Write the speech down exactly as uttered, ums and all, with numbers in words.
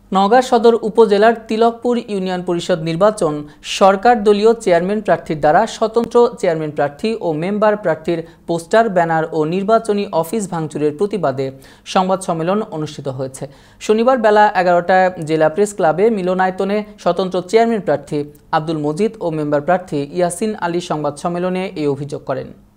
নওগাঁ সদর উপজেলার তিলকপুর ইউনিয়ন পরিষদ নির্বাচন সরকার দলীয় চেয়ারম্যান প্রার্থীর দ্বারা স্বতন্ত্র চেয়ারম্যান প্রার্থী ও মেম্বার প্রার্থীর পোস্টার, ব্যানার ও নির্বাচনী অফিস ভাঙচুরের প্রতিবাদে সংবাদ সম্মেলন অনুষ্ঠিত হয়েছে। শনিবার বেলা এগারোটায় জেলা প্রেস ক্লাবে মিলনায়তনে স্বতন্ত্র চেয়ারম্যান প্রার্থী আব্দুল মজিদ ও মেম্বার প্রার্থী ইয়াসিন আলী সংবাদ সম্মেলনে এই অভিযোগ করেন।